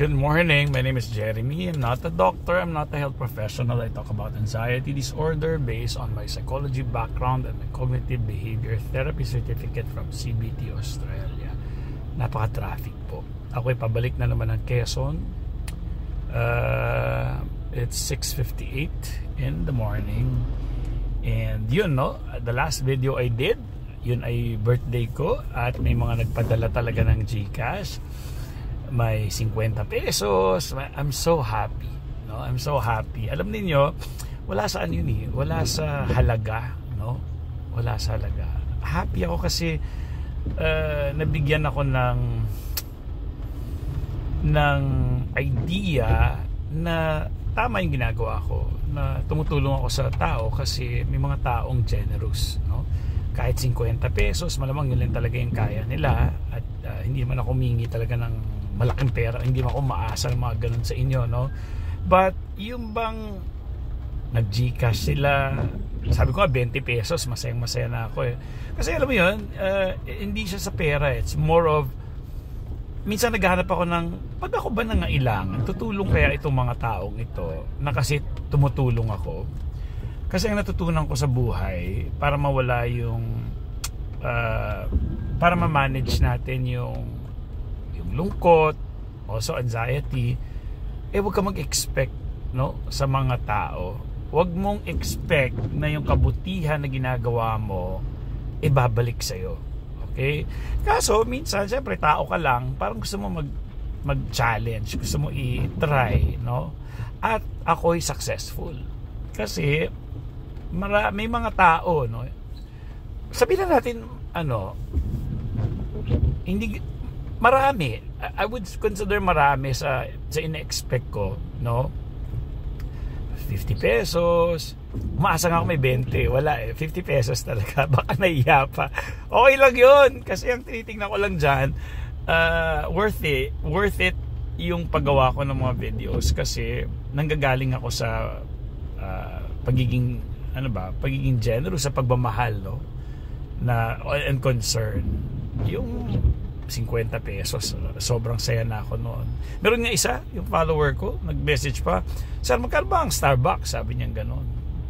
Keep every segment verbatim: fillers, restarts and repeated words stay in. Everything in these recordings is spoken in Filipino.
Good morning. My name is Jeremy. I'm not a doctor. I'm not a health professional. I talk about anxiety disorder based on my psychology background and my cognitive behavior therapy certificate from C B T Australia. Napaka-traffic po. Ako'y pabalik na naman ng Quezon. Uh, it's six fifty-eight in the morning. And yun, no? The last video I did, yun ay birthday ko at may mga nagpadala talaga ng GCash. May fifty pesos. I'm so happy, no? I'm so happy. Alam niyo, wala sa ano yun eh, wala sa halaga, no? Wala sa halaga. Happy ako kasi uh, nabigyan ako ng ng idea na tama yung ginagawa ko, na tumutulong ako sa tao kasi may mga taong generous, no? Kahit fifty pesos, malamang yun lang talaga yung kaya nila at uh, hindi naman ako humingi talaga ng malaking pera, hindi man ako maasa ng mga ganun sa inyo, no? But yung bang nag-GCash sila, sabi ko nga twenty pesos, masayang masaya na ako eh. Kasi alam mo yun, uh, hindi siya sa pera, it's more of minsan naghahanap ako ng pag ako ba nangailangan, tutulong kaya itong mga taong ito na kasi tumutulong ako. Kasi ang natutunan ko sa buhay, para mawala yung uh, para ma-manage natin yung yung lungkot, also anxiety, eh huwag ka mag-expect, no, sa mga tao. Huwag mong expect na yung kabutihan na ginagawa mo eh babalik sa'yo. Okay? Kaso minsan syempre tao ka lang, parang gusto mo mag mag-challenge, gusto mo i-try, no? At ako'y successful. Kasi mara, may mga tao, no? Sabihin na natin ano, hindi marami. I would consider marami sa sa ina-expect ko, no? fifty pesos. Umaasa nga ako may twenty. Wala eh. fifty pesos talaga. Baka nahiya pa. Okay lang yun. Kasi ang tinitingnan ko lang dyan, uh, worth it. Worth it yung paggawa ko ng mga videos kasi nanggagaling ako sa uh, pagiging, ano ba, pagiging generous sa pagmamahal, no? Na, and concern. Yung fifty pesos, sobrang saya na ako noon. Meron nga isa, yung follower ko, nag-message pa, "Sir, magkano ba ang Starbucks?" Sabi niya gano'n.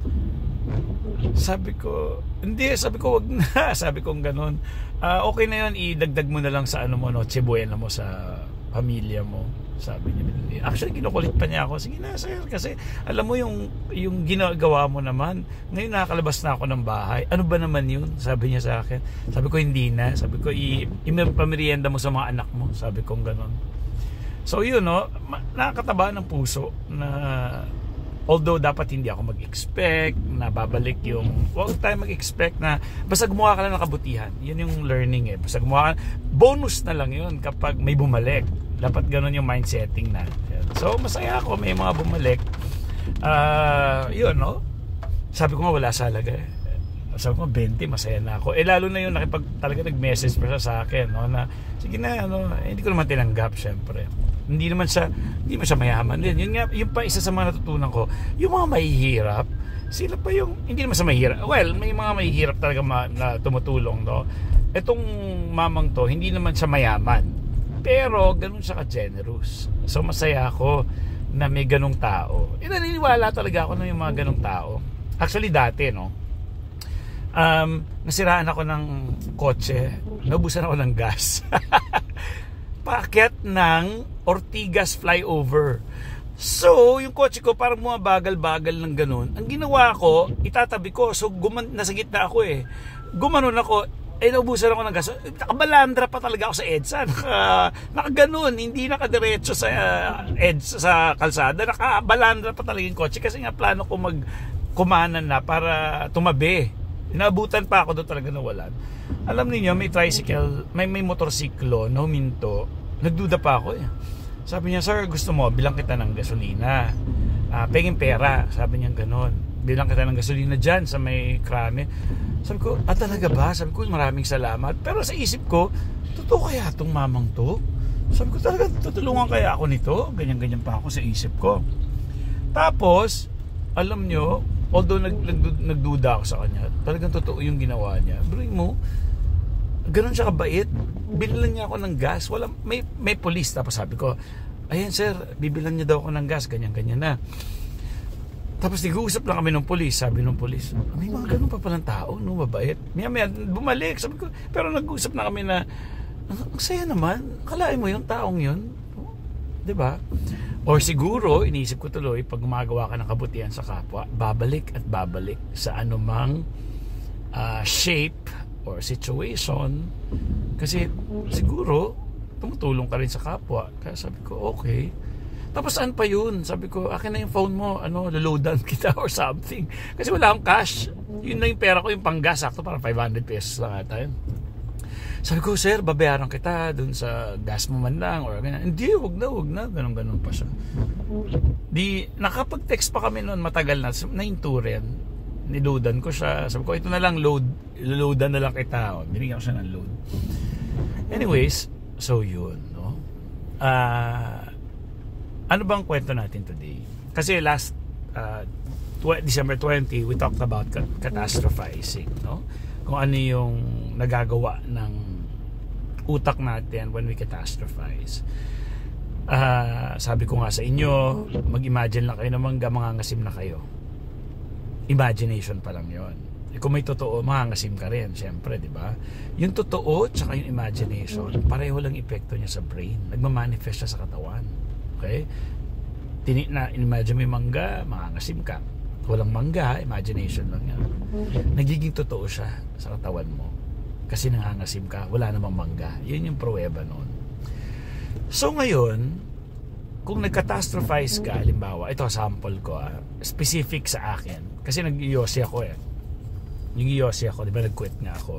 Sabi ko, hindi, sabi ko wag na. Sabi ko gano'n, uh, okay na yun, idagdag mo na lang sa ano mo, Noche Buena mo sa pamilya mo. Sabi niya. Actually, kinukulit pa niya ako. Sige na, sir, kasi alam mo yung yung ginagawa mo naman. Ngayon nakakalabas na ako ng bahay. Ano ba naman yun? Sabi niya sa akin. Sabi ko, hindi na. Sabi ko, i-pamerienda mo sa mga anak mo. Sabi ko, gano'n. So, yun, no? Nakakataba ng puso na although dapat hindi ako mag-expect na babalik yung, huwag tayo mag-expect na basta gumawa ka lang ng kabutihan. Yun yung learning eh. Basta gumawa ka, bonus na lang yun kapag may bumalik. Dapat ganun yung mindsetting na. So masaya ako, may mga bumalik. Uh, yun, no? Sabi ko nga wala sa halaga eh. Sabi ko twenty, masaya na ako. Eh lalo na yun nakipag talaga nag-message pa siya sa akin, no? Na sige na, ano, eh, hindi ko naman tinanggap syempre. Hindi naman siya, hindi naman siya mayaman din. Yun nga, yun pa isa sa mga natutunan ko. Yung mga mahihirap, sila pa yung, hindi naman sa mahirap. Well, may mga mahihirap talaga ma, na tumutulong, no? Etong mamang to, hindi naman siya mayaman. Pero ganun siya ka-generous. So masaya ako na may ganung tao. E naniniwala talaga ako na yung mga ganung tao. Actually dati, no, um, nasiraan ako ng kotse, naubusan ako ng gas. Paakyat ng Ortigas flyover. So yung kotse ko parang bumabagal-bagal ng ganun. Ang ginawa ko, itatabi ko. So guman, nasa gitna ako eh. Gumanon ako, eh naubusan ako ng gas. Nakabalandra pa talaga ako sa EDSA. Naka, nakaganon, hindi nakadiretso sa uh, EDSA, sa kalsada. Nakabalandra pa talaga yung kotse kasi nga plano ko magkumanan na para tumabi. Inabutan pa ako doon talaga nawalan. Alam niyo may tricycle, may may motorsiklo na huminto. Nagduda pa ako eh. Sabi niya, "Sir, gusto mo bilang kita ng gasolina? Uh, pengin pera." Sabi niya ganon. "Bilang kita ng gasolina dyan sa may krame." Sabi ko, "Ah, talaga ba?" Sabi ko, "Maraming salamat." Pero sa isip ko, totoo kaya itong mamang to? Sabi ko, talaga tutulungan kaya ako nito? Ganyan-ganyan pa ako sa isip ko. Tapos, alam nyo, although nag, nag, nagduda ako sa kanya, talagang totoo yung ginawa niya. Bring mo, ganun siya kabait. Binilan niya ako ng gas. Wala, may, may police. Tapos sabi ko, ayan sir, bibilan niyo daw ako ng gas, ganyan-ganyan na. Tapos nag-uusap lang kami ng polis. Sabi ng polis, may mga ganun pa palang tao, no, mabait. Maya maya, bumalik. Sabi ko, pero nag-uusap na kami na, ang saya naman, kalain mo yung taong yun. Diba? Or siguro, iniisip ko tuloy, pag gumagawa ka ng kabutihan sa kapwa, babalik at babalik sa anumang uh, shape or situation. Kasi siguro, tumutulong ka rin sa kapwa. Kaya sabi ko, okay. Tapos saan pa yun? Sabi ko, akin na yung phone mo, ano, loloadan kita or something. Kasi wala akong cash. Yun na yung pera ko, yung panggas. Sakto, parang five hundred pesos lang ata yun. Sabi ko, sir, babayaran kita dun sa gas mo man lang. Or ganyan. Hindi, wag na, wag na. Ganon-ganon pa siya. Di, nakapag-text pa kami noon, matagal na. Nahinto rin. Niloadan ko siya. Sabi ko, ito na lang, load. Loadan na lang kita. O, binigyan ko siya ng load. Anyways, so yun, no? Ah... Uh, ano bang kwento natin today? Kasi last uh, December twentieth, we talked about catastrophizing, no? Kung ano yung nagagawa ng utak natin when we catastrophize. Uh, sabi ko nga sa inyo, mag-imagine lang kayo na mangga, mangangasim na kayo. Imagination pa lang yon. E kung may totoo, mangangasim ka rin, syempre, di ba? Yung totoo tsaka yung imagination, pareho lang epekto niya sa brain. Nagmamanifest siya sa katawan. Okay? Tini na imagine mo yung mangga, mangangasim ka. Walang mangga, imagination lang yan. Nagiging totoo siya sa katawan mo. Kasi nangangasim ka, wala namang mangga. Yun yung pruweba noon. So ngayon, kung nag-catastrophize ka, halimbawa, ito sample ko, ah, specific sa akin. Kasi nag-yosi ako eh. Yung yosi ako, di ba nag-quit nga ako.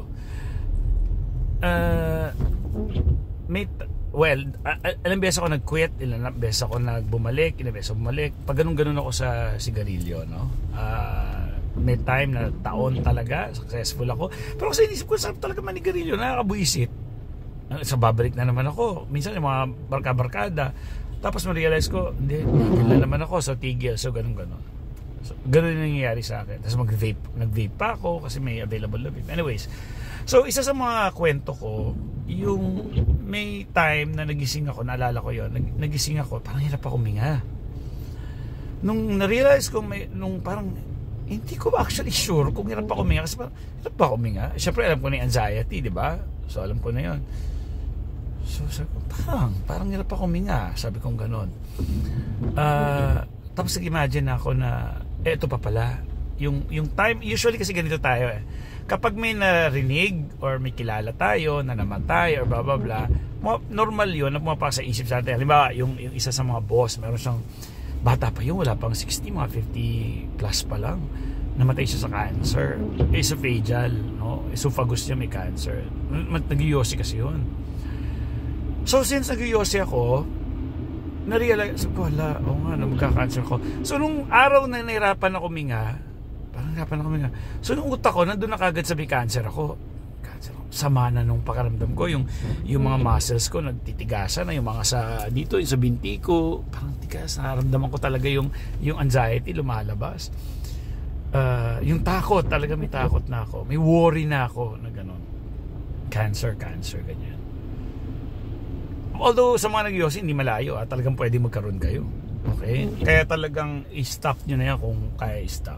Uh, may Well, uh, ilang beses ako nag-quit, ilang beses ako nagbumalik, ilang beses ako bumalik. Pag ganun-ganun ako sa sigarilyo, no? Uh, may time na taon talaga, successful ako. Pero kasi inisip ko, sarap talaga manigarilyo, nakakabuisit. Sa babalik na naman ako. Minsan yung mga barka-barkada. Tapos ma-realize ko, hindi, tigil na naman ako, so tigil, so ganun-ganun. So, ganun yung nangyayari sa akin. Tapos mag-vape, nag-vape pa ako kasi may available na vape. Anyways, so isa sa mga kwento ko, yung may time na nagising ako, naalala ko yon, nag, nagising ako, parang hirap ako huminga. Nung na-realize ko, may, nung parang, hindi ko actually sure kung hirap ako huminga, kasi parang, hirap ba ako huminga? Siyempre, alam ko na yung anxiety, di ba? So, alam ko na yon. So, sabi ko, parang, parang hirap ako huminga, sabi kong ganon. Uh, tapos nag-imagine ako na, eh, ito pa pala, yung, yung time, usually kasi ganito tayo eh, kapag may narinig or may kilala tayo na namatay or blah blah blah, normal yun na pumapasok sa isip sa atin. Halimbawa, yung, yung isa sa mga boss, meron siyang bata pa yun, wala pang sixty, mga fifty plus pa lang, namatay siya sa cancer, esophageal, no? Esophagus niya may cancer. Nag-yosi kasi yun. So since nag-yosi ako, na-realize ko, hala, oo nga, na magka-cancer ko. So nung araw na nahirapan ako huminga, parang hirapan ako huminga. So nung utak ko, nandun na kagad sabi, cancer ako. Cancer ako. Sama na nung pakaramdam ko. Yung, yung mga muscles ko, nagtitigasan na. Yung mga sa, dito, yung sa binti ko, parang tigas. Nararamdaman ko talaga yung, yung anxiety lumalabas. Uh, yung takot, talaga may takot na ako. May worry na ako na gano'n. Cancer, cancer, ganyan. Although sa mga nag-yosi, hindi malayo. Ah, talagang pwede magkaroon kayo. Okay? Kaya talagang i-stop nyo na yan kung kaya i-stop.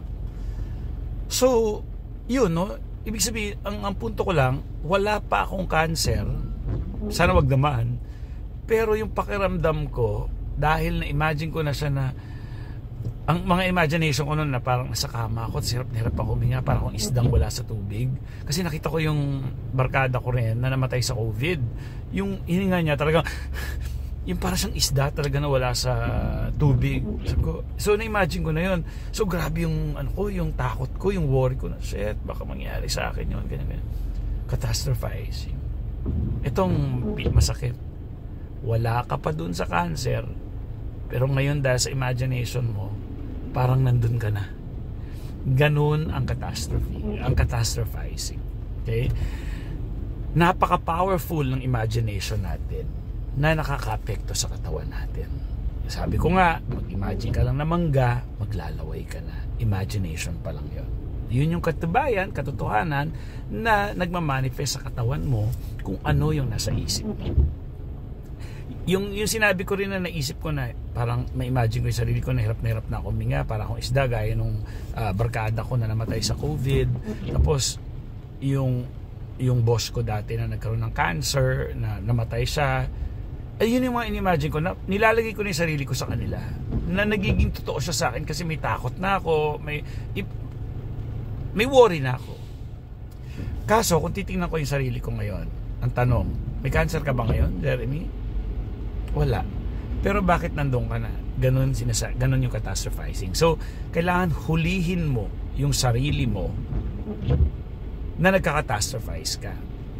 So, yun, no? Ibig sabihin, ang, ang punto ko lang, wala pa akong cancer. Sana wag naman. Pero yung pakiramdam ko, dahil na-imagine ko na siya na, ang mga imagination ko noon na parang nasa kama ako, hirap na hirap ako huminga, parang akong isdang wala sa tubig. Kasi nakita ko yung barkada ko rin na namatay sa COVID. Yung hininga niya talaga, yung parang siyang isda talaga na wala sa tubig. So, so na-imagine ko na yun. So grabe yung ano ko, yung takot ko, yung worry ko na, shit, baka mangyari sa akin yun, ganyan, ganyan. Catastrophizing. Itong masakit. Wala ka pa dun sa cancer, pero ngayon dahil sa imagination mo, parang nandun ka na. Ganun ang catastrophe, ang catastrophizing. Okay? Napaka-powerful ng imagination natin na nakaka-apekto sa katawan natin. Sabi ko nga, mag-imagine ka lang na mangga, maglalaway ka na. Imagination pa lang yun. Yun yung katubayan, katotohanan na nagmamanifest sa katawan mo kung ano yung nasa isip mo. yung, yung sinabi ko rin na naisip ko na parang ma-imagine ko yung sarili ko na hirap na hirap na ako huminga, para akong isda gaya nung uh, barkada ko na namatay sa COVID. Tapos yung yung boss ko dati na nagkaroon ng cancer, na namatay siya. Ay, yun yung mga in-imagine ko na nilalagay ko na yung sarili ko sa kanila, na nagiging totoo siya sa akin kasi may takot na ako, may may worry na ako. Kaso kung titingnan ko yung sarili ko ngayon, ang tanong, may cancer ka ba ngayon, Jeremy? Wala. Pero bakit nandun ka na? Ganun, sinasa, ganun yung catastrophizing. So, kailangan hulihin mo yung sarili mo na nagka-catastrophize ka.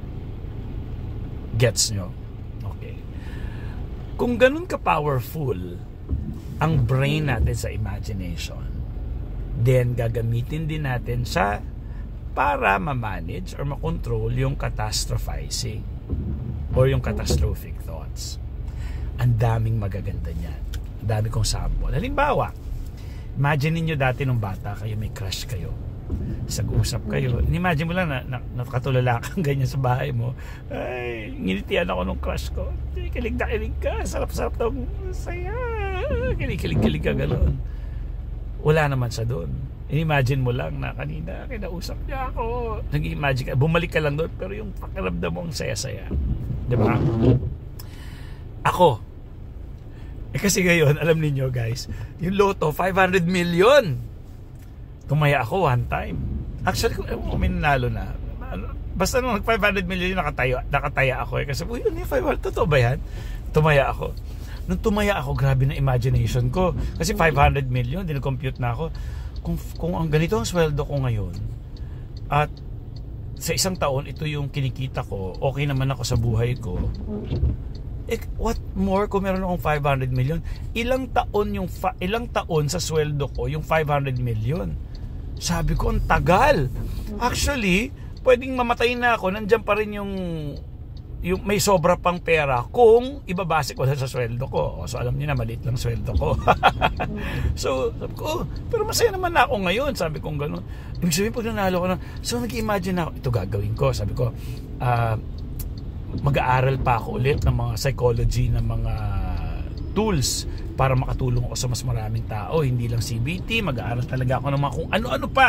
Gets nyo? Okay. Kung ganun ka-powerful ang brain natin sa imagination, then gagamitin din natin sa para ma-manage or ma-control yung catastrophizing or yung catastrophic thoughts. Ang daming magaganda niyan. Ang dami kong sample. Halimbawa, imagine niyo dati nung bata kayo, may crush kayo. Sag-usap kayo. Imagine mo lang na, na nakatulala kang ganyan sa bahay mo. Ay, nginitian ako nung crush ko. Kilig na kilig ka. Sarap-sarap daw. Saya. Kilig-kilig-kilig ka gano'n. Wala naman sa doon. Imagine mo lang na kanina kinausap niya ako. Nag-imagine ka. Bumalik ka lang doon. Pero yung pakiramdam mo ang saya-saya. Diba? Ako, eh kasi ngayon, alam niyo guys, yung loto, five hundred million. Tumaya ako one time. Actually, kung eh, may nanalo na. Basta nung five hundred million, nakataya, nakataya ako eh. Kasi, uy, ano yung five hundred? Totoo ba yan? Tumaya ako. Nung tumaya ako, grabe na imagination ko. Kasi five hundred million, dinacompute na ako. Kung, kung ang ganito ang sweldo ko ngayon, at sa isang taon, ito yung kinikita ko, okay naman ako sa buhay ko, eh, what more kung meron akong five hundred million? Ilang taon yung fa- ilang taon sa sweldo ko yung five hundred million? Sabi ko, ang tagal. Actually, pwedeng mamatay na ako, nandiyan pa rin yung yung may sobra pang pera kung ibabase ko sa sweldo ko. So alam niyo na, maliit lang sweldo ko. So sabi ko, oh, pero masaya naman na ako ngayon. Sabi ko gano'n. Ibig sabihin, pag nanalo ko na, so nag-imagine ako, ito gagawin ko. Sabi ko, ah, uh, mag-aaral pa ako ulit ng mga psychology, ng mga tools para makatulong ako sa mas maraming tao, hindi lang C B T. Mag-aaral talaga ako ng mga kung ano-ano pa,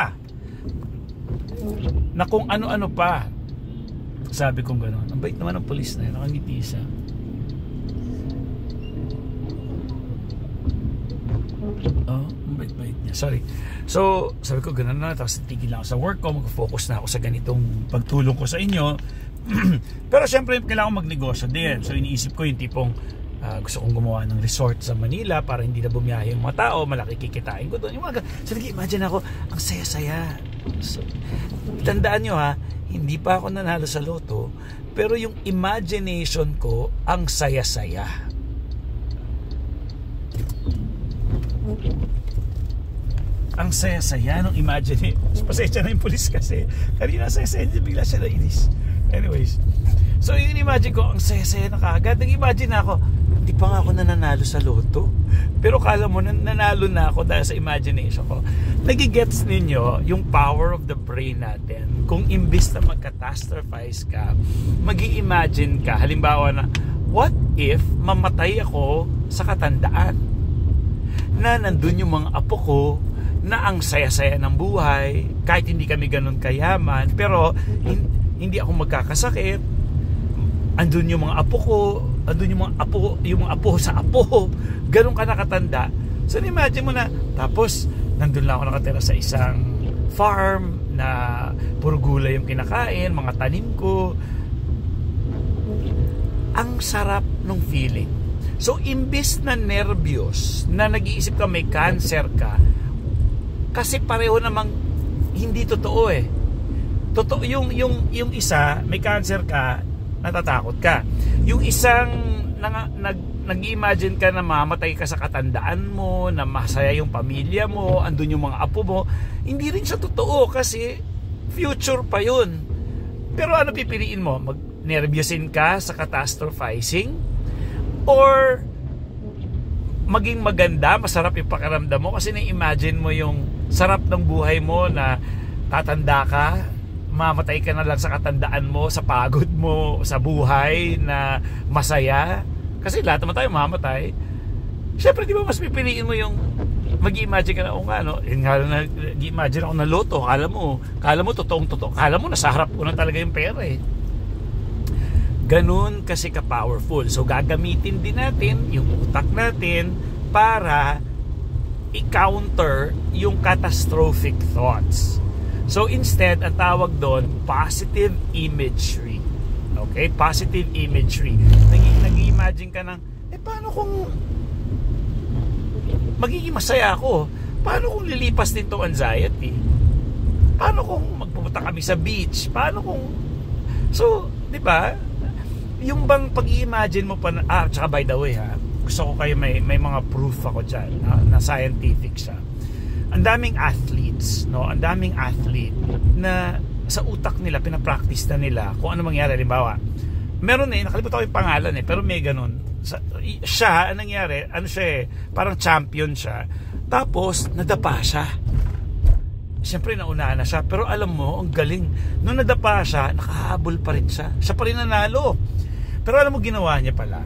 na kung ano-ano pa. Sabi kong gano'n. Ang bait naman ng polis na yun, nakangiti siya. Oh, ang bait-bait niya. Sorry. So, sabi ko gano'n na, tapos tigil lang ako sa work ko, mag-focus na ako sa ganitong pagtulong ko sa inyo. Pero syempre kailangan magnegosyo din. So iniisip ko yung tipong uh, gusto kong gumawa ng resort sa Manila para hindi na bumiyahe yung mga tao, malaki kikitain ko doon. Yung mga, so nag-imagine ako, ang saya-saya. So, tandaan nyo ha, hindi pa ako nanalo sa loto, pero yung imagination ko ang saya-saya. Ang saya-saya nung imagine. Pasensya na yung pulis kasi kanina saya-saya, bigla siya nainis. Anyways, so yun, imagine ko, ang saya-saya na kaagad. Nag-imagine ako, hindi pa nga ako nananalo sa loto, pero kala mo, nanalo na ako dahil sa imagination ko. Nagigets ninyo yung power of the brain natin. Kung imbis na mag-catastrophize ka, mag-i-imagine ka, halimbawa na, what if mamatay ako sa katandaan? Na nandun yung mga apo ko, na ang saya-saya ng buhay, kahit hindi kami ganun kayaman, pero hindi ako magkakasakit. Andun yung mga apo ko, andun yung mga apo, yung mga apo sa apo. Ganun ka nakatanda. So imagine mo na, tapos nandun lang ako nakatira sa isang farm na puro gulay yung kinakain, mga tanim ko. Ang sarap ng feeling. So imbis na nervyos, na nag-iisip ka may cancer ka, kasi pareho namang hindi totoo eh. Totoo yung yung yung isa may cancer ka, natatakot ka. Yung isang nang, nag nag-imagine ka na mamatay ka sa katandaan mo, na masaya yung pamilya mo, andun yung mga apo mo, hindi rin siya totoo kasi future pa yun. Pero ano pipiliin mo? Mag-nervousin ka sa catastrophizing or maging maganda, masarap yung pakiramdam mo kasi na-imagine mo yung sarap ng buhay mo na tatanda ka, mamatay ka na lang sa katandaan mo, sa pagod mo sa buhay na masaya. Kasi lahat naman tayo mamamatay. Siyempre, di ba mas pipiliin mo yung mag-imagine ka na, o nga, no? Yung nga na, nag-imagine ako na loto. Kala mo, kala mo, totoong totoo. Kala mo, nasa harap ko na talaga yung pera eh. Ganun kasi ka-powerful. So, gagamitin din natin yung utak natin para i-counter yung catastrophic thoughts. So, instead, ang tawag doon, positive imagery. Okay? Positive imagery. Nag-imagine ka ng, eh, paano kung magiging masaya ako? Paano kung lilipas din tong anxiety? Paano kung magpupunta kami sa beach? Paano kung... So, di ba? Yung bang pag-i-imagine mo pa na... Ah, tsaka by the way ha, gusto ko kayo may, may mga proof ako dyan na, na scientific siya. Ang daming athletes, no? Ang daming athlete na sa utak nila, pinapractice na nila kung ano mangyari. Halimbawa, meron eh, nakalimutan ko yung pangalan eh, pero may ganun. Sa, siya, anong nangyari, ano siya eh, parang champion siya. Tapos, nadapa siya. Siyempre, naunahan na siya. Pero alam mo, ang galing. Nung nadapa siya, nakahabol pa rin siya. Siya pa rin nanalo. Pero alam mo, ginawa niya pala.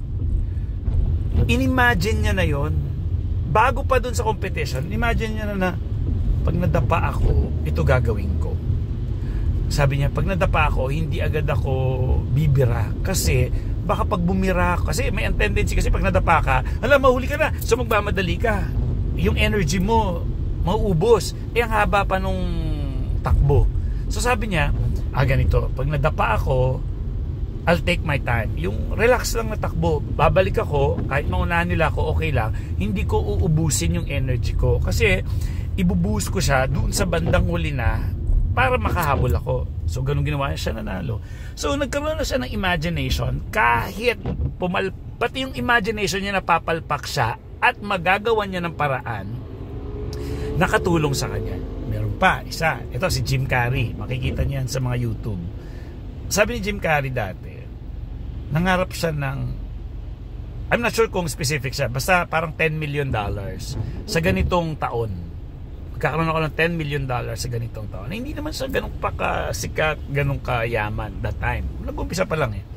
In-imagine niya na yon. Bago pa dun sa competition, imagine niya na na, pag nadapa ako, ito gagawin ko. Sabi niya, pag nadapa ako, hindi agad ako bibira. Kasi, baka pag bumira ako, kasi may tendency kasi pag nadapa ka, alam, mahuli ka na. So, magmamadali ka. Yung energy mo, mauubos. Eh, ang haba pa nung takbo. So, sabi niya, ah, ganito, pag nadapa ako, I'll take my time. Yung relax lang na takbo, babalik ako, kahit maunahan nila ako, okay lang, hindi ko uubusin yung energy ko. Kasi, ibubuhos ko siya doon sa bandang huli na para makahabol ako. So, ganun ginawa niya, siya nanalo. So, nagkaroon na siya ng imagination kahit pumal... Pati yung imagination niya napapalpak siya at magagawa niya ng paraan nakatulong sa kanya. Meron pa, isa. Ito si Jim Carrey. Makikita niyan sa mga YouTube. Sabi ni Jim Carrey dati, nangarap siya ng, I'm not sure kung specific siya, basta parang ten million dollars sa ganitong taon. Magkakaroon ako ng ten million dollars sa ganitong taon. Hindi naman siya ganun pa kasikat, ganun kayaman that time. Nag-umpisa pa lang eh.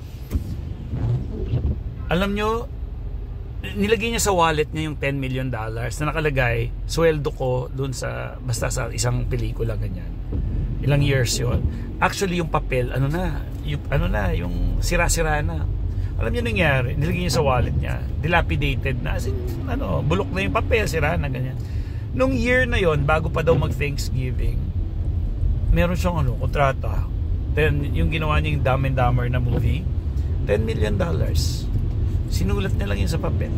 Alam nyo, nilagay niya sa wallet niya yung ten million dollars na nakalagay, sweldo ko dun sa, basta sa isang pelikula ganyan. Ilang years yon. Actually yung papel, ano na, yung, ano na, yung sira-sira na. Alam niyo nangyari, nilagay niya sa wallet niya, dilapidated na, as in, ano, bulok na yung papel, sira na ganyan. Nung year na yon, bago pa daw mag-Thanksgiving, meron siyang ano, kontrata. Then, yung ginawa niya yung Dumb and Dumber na movie, ten million dollars. Sinulat niya lang yun sa papel.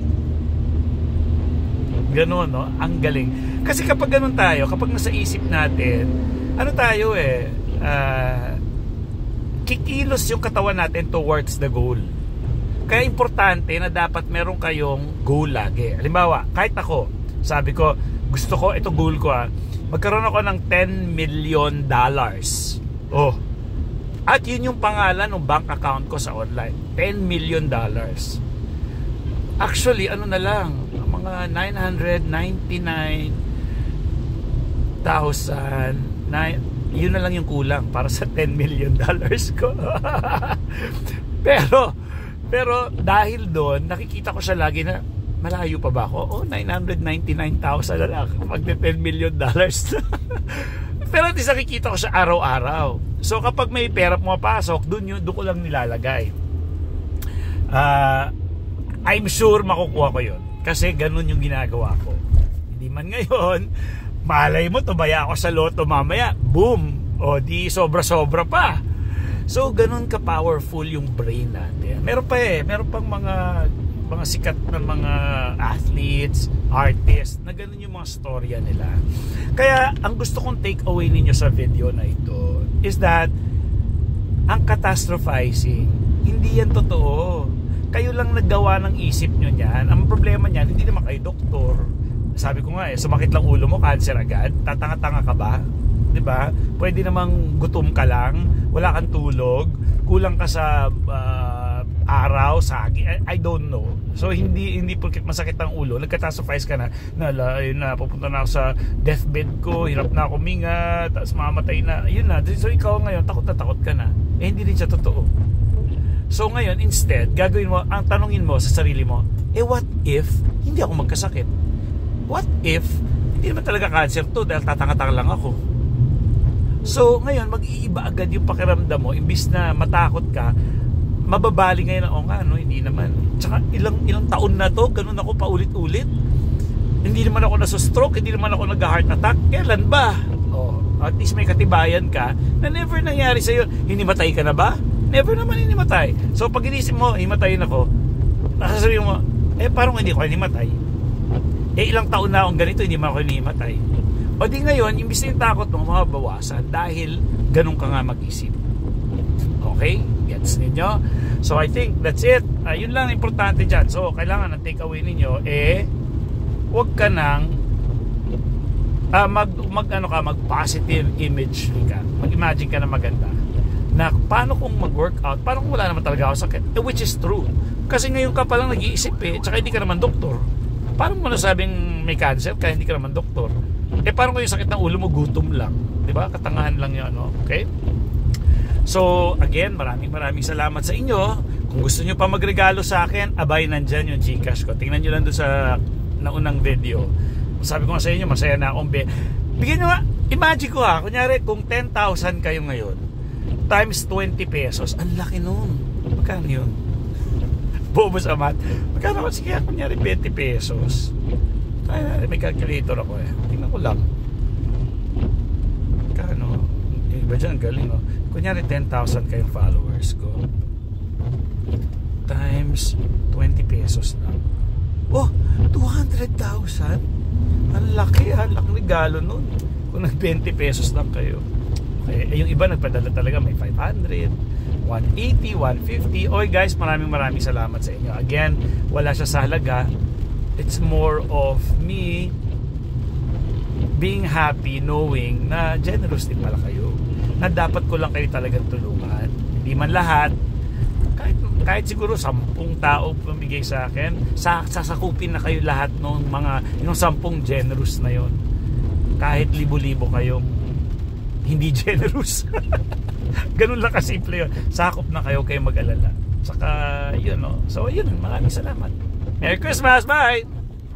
Ganon, no? Ang galing. Kasi kapag ganon tayo, kapag nasa isip natin, ano tayo eh, uh, kikilos yung katawan natin towards the goal. Kaya importante na dapat meron kayong goal lagi. Halimbawa, kahit ako, sabi ko, gusto ko, ito goal ko ah, magkaroon ako ng ten million dollars. Oh. At yun yung pangalan ng bank account ko sa online. ten million dollars. Actually, ano na lang, mga nine hundred ninety-nine thousand, na, yun na lang yung kulang para sa ten million dollars ko. pero, pero dahil doon, nakikita ko siya lagi na, malayo pa ba ako? Oh, nine hundred ninety-nine thousand na lang mag ten million dollars. Pero at least nakikita ko siya araw-araw. So kapag may pera pumapasok, doon yun, doon ko lang nilalagay. Uh, I'm sure makukuha ko yun. Kasi ganun yung ginagawa ko. Hindi man ngayon, malay mo, tumaya ako sa loto mamaya, boom! O di sobra-sobra pa. So ganun ka-powerful yung brain natin. Meron pa eh, meron pang mga mga sikat na mga athletes, artists, na ganun yung mga storya nila. Kaya ang gusto kong take away ninyo sa video na ito is that ang catastrophizing, hindi yan totoo. Kayo lang naggawa ng isip nyo niyan. Ang problema niyan, hindi naman kayo doktor. Sabi ko nga eh, sumakit lang ulo mo, cancer agad, tatanga-tanga ka ba? Diba? Pwede namang gutom ka lang, wala kang tulog, kulang ka sa uh, araw, sagi, I, I don't know. So hindi hindi porket masakit ang ulo, nagcatastrophize ka na, na, ayun na, pupunta na ako sa deathbed ko, hirap na ako huminga, tapos mamatay na, yun na. So ikaw ngayon, takot na takot ka na. Eh hindi rin siya totoo. So ngayon, instead, gagawin mo, ang tanungin mo sa sarili mo, eh what if hindi ako magkasakit? What if hindi naman talaga cancer to dahil tatanga-tanga lang ako? So ngayon, mag-iiba agad yung pakiramdam mo. Imbis na matakot ka, mababali ngayon, o nga, no, hindi naman. Tsaka ilang, ilang taon na to, ganun ako paulit-ulit. Hindi naman ako nasustroke, hindi naman ako nag-heart attack. Kailan ba? Oh, at least may katibayan ka na never nangyari sa'yo. Hinimatay ka na ba? Never naman hinimatay. So pag inisip mo, himatayin ako, nakasasabihin mo, eh parang hindi ko hinimatay. Eh ilang taon na akong ganito, hindi man ako hinimatay. O di ngayon, imbis na yung takot mo, mababawasan dahil ganun ka nga mag-isip. Okay? Gets ninyo? So I think that's it. Uh, yun lang importante dyan. So kailangan ang takeaway ninyo, eh, huwag ka nang uh, mag, mag, ano ka, mag positive image ka. Mag-imagine ka na maganda. Na paano kung mag-workout, paano kung wala naman talaga ako sakit? Eh, which is true. Kasi ngayon ka palang nag-iisip eh, tsaka hindi ka naman doktor. Paano mo nasabing may cancer kaya hindi ka naman doktor? Eh, paano kung yung sakit ng ulo mo, gutom lang? Diba? Katangahan lang yun, no? Okay? So, again, maraming maraming salamat sa inyo. Kung gusto nyo pa magregalo sa akin, abay, nandyan yung Gcash ko. Tingnan nyo lang doon sa naunang video. Sabi ko nga sa inyo, masaya na akong be. Bigyan nyo nga, imagine ko ha, kunyari kung ten thousand kayo ngayon, times twenty pesos, ang laki nun. Magkano yun? Bobo sa math. Magkano? Sige, kunyari twenty pesos. Ay, may calculator ako eh. Tingnan ko lang. Magkano? Yung iba dyan, galing oh. Kunyari ten thousand kayong followers ko. Times twenty pesos na. Oh, two hundred thousand? Ang laki ha, ang laking regalo nun. Kung nag-twenty pesos lang kayo. Okay, eh, yung iba nagpadala talaga may five hundred, one eighty, one fifty. Oy guys, maraming maraming salamat sa inyo. Again, wala siya sa halaga. It's more of me being happy knowing na generous din pala kayo. Na dapat ko lang kayo talagang tulungan. Hindi man lahat. Kahit, kahit siguro sampung tao pumigay sa akin, sa, sasakupin na kayo lahat ng mga, yung sampung generous na yon. Kahit libo-libo kayong hindi generous. Ganun lang kasimple yun. Sakop na kayo, kayo mag-alala. Saka yun, no? So yun, maraming salamat. Merry Christmas, bye!